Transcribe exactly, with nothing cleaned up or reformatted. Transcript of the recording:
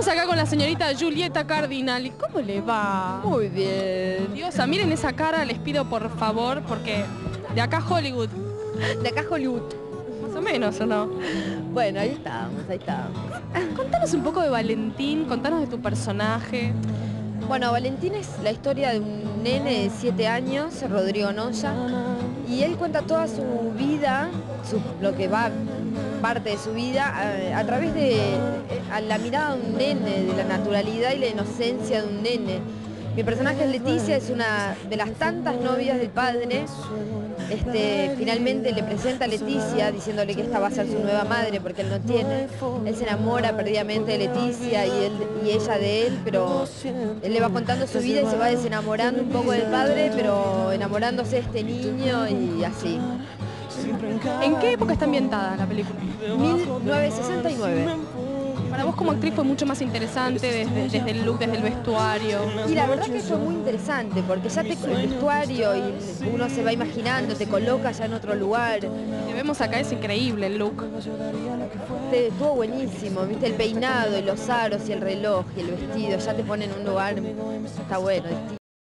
Estamos acá con la señorita Julieta Cardinali. ¿Cómo le va? Muy bien. Diosa, miren esa cara, les pido por favor, porque de acá Hollywood, De acá Hollywood. más o menos, ¿o no? Bueno, ahí estamos, ahí estamos. Contanos un poco de Valentín, contanos de tu personaje. Bueno, Valentín es la historia de un nene de siete años, Rodrigo Noya, y él cuenta toda su vida, su- lo que va, parte de su vida, a, a través de a la mirada de un nene, de la naturalidad y la inocencia de un nene. Mi personaje es Leticia, es una de las tantas novias del padre. Este, finalmente le presenta a Leticia diciéndole que esta va a ser su nueva madre porque él no tiene. Él se enamora perdidamente de Leticia y, él, y ella de él, pero él le va contando su vida y se va desenamorando un poco del padre, pero enamorándose de este niño y así. ¿En qué época está ambientada la película? mil novecientos sesenta y nueve. Para vos como actriz fue mucho más interesante desde, desde el look, desde el vestuario. Y la verdad que fue muy interesante porque ya te el vestuario y uno se va imaginando, te coloca ya en otro lugar. Lo que vemos acá es increíble el look. Te- Estuvo buenísimo, viste el peinado y los aros y el reloj y el vestido, ya te pone en un lugar, está bueno.